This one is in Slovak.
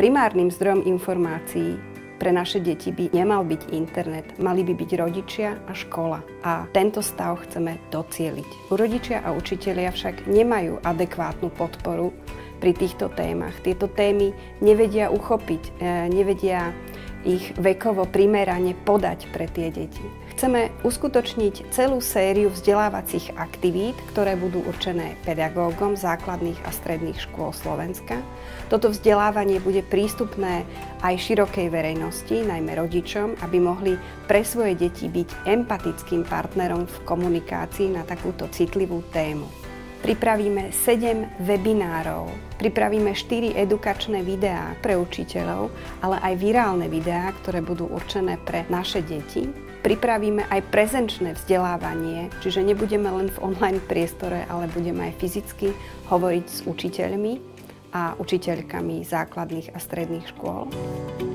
primárnym zdrojom informácií pre naše deti by nemal byť internet, mali by byť rodičia a škola. A tento stav chceme docieliť. Rodičia a učitelia však nemajú adekvátnu podporu pri týchto témach. Tieto témy nevedia uchopiť, nevedia ich vekovo primerane podať pre tie deti. Chceme uskutočniť celú sériu vzdelávacích aktivít, ktoré budú určené pedagógom základných a stredných škôl Slovenska. Toto vzdelávanie bude prístupné aj širokej verejnosti, najmä rodičom, aby mohli pre svoje deti byť empatickým partnerom v komunikácii na takúto citlivú tému. Pripravíme 7 webinárov, pripravíme 4 edukačné videá pre učiteľov, ale aj virálne videá, ktoré budú určené pre naše deti. Pripravíme aj prezenčné vzdelávanie, čiže nebudeme len v online priestore, ale budeme aj fyzicky hovoriť s učiteľmi a učiteľkami základných a stredných škôl.